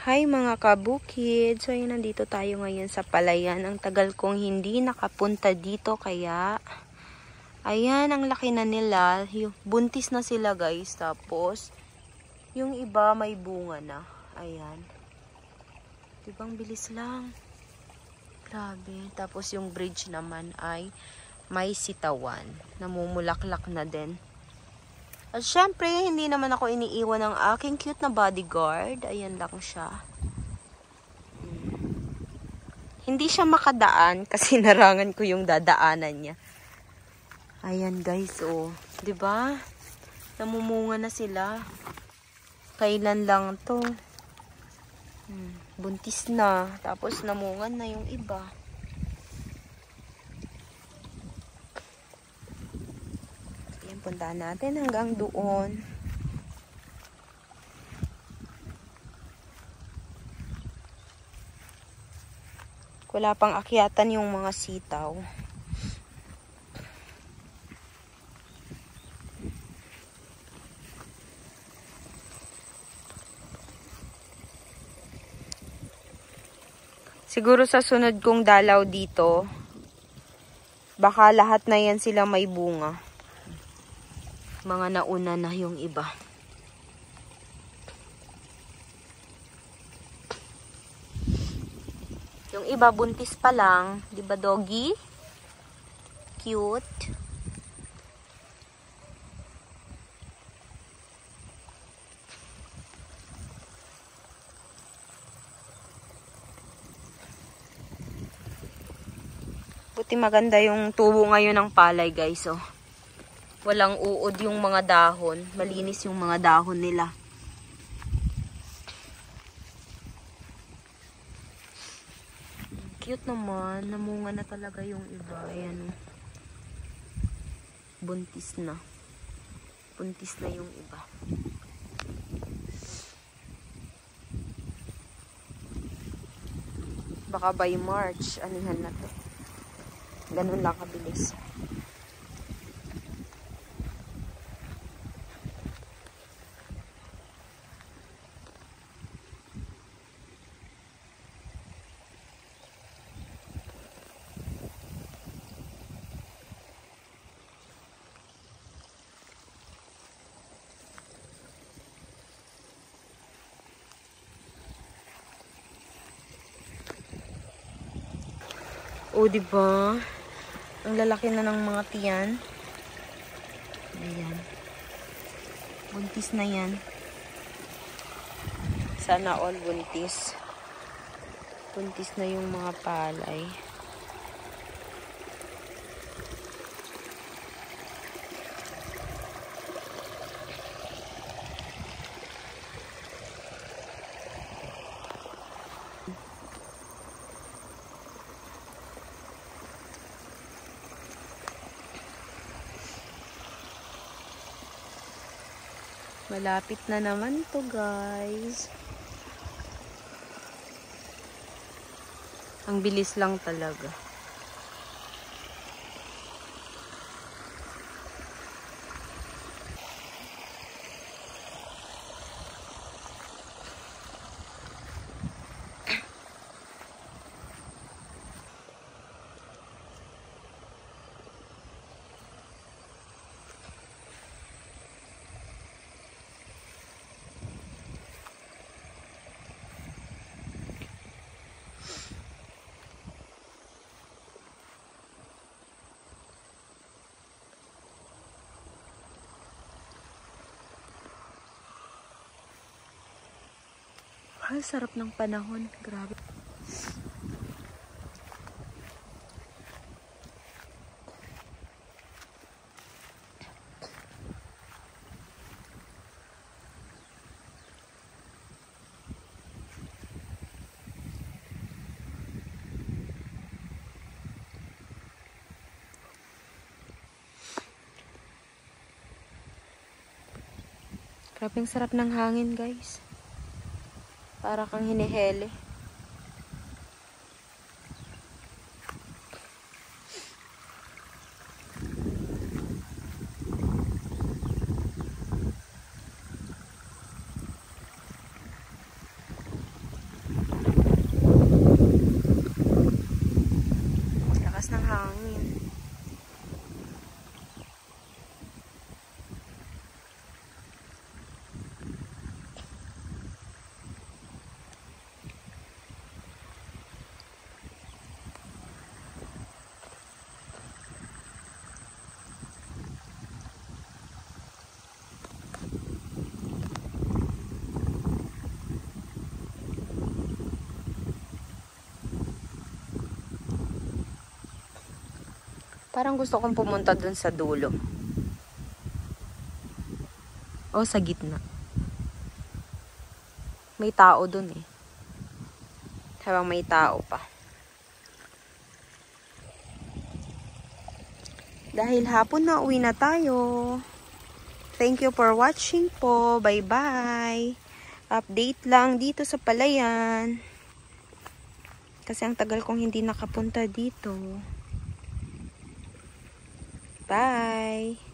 Hi mga kabukid! So yun, nandito tayo ngayon sa Palayan. Ang tagal kong hindi nakapunta dito kaya ayan, ang laki na nila. Buntis na sila guys. Tapos yung iba may bunga na. Ayan. Diba ang bilis lang. Grabe. Tapos yung bridge naman ay may sitawan. Namumulaklak na din. At syempre, hindi naman ako iniiwan ng aking cute na bodyguard. Ayan lang siya. Hindi siya makadaan kasi narangan ko yung dadaanan niya. Ayan guys, oh. 'Di ba? Namumunga na sila. Kailan lang 'to? Buntis na. Tapos namungan na yung iba. Puntahan natin hanggang doon. Wala pang akyatan yung mga sitaw. Siguro sa sunod kong dalaw dito, baka lahat na yan sila may bunga. Mga nauna na yung iba. Yung iba buntis pa lang, 'di ba doggy? Cute. Buti maganda yung tubo ngayon ng palay, guys, oh. Walang uod yung mga dahon. Malinis yung mga dahon nila. Cute naman. Namunga na talaga yung iba. Ayan. Buntis na. Buntis na yung iba. Baka by March, anihan na to. Ganun lang kabilis. O, diba? Ang lalaki na ng mga tiyan. Ayan. Buntis na yan. Sana all buntis. Buntis na yung mga palay. Malapit na naman to, guys. Ang bilis lang talaga. Ay, sarap ng panahon. Grabe. Grabe ang sarap ng hangin, guys. Para kang hinihele. Parang gusto kong pumunta dun sa dulo. O sa gitna. May tao dun eh. Habang may tao pa. Dahil hapon na, uwi na tayo. Thank you for watching po. Bye-bye. Update lang dito sa Palayan. Kasi ang tagal kong hindi nakapunta dito. Bye!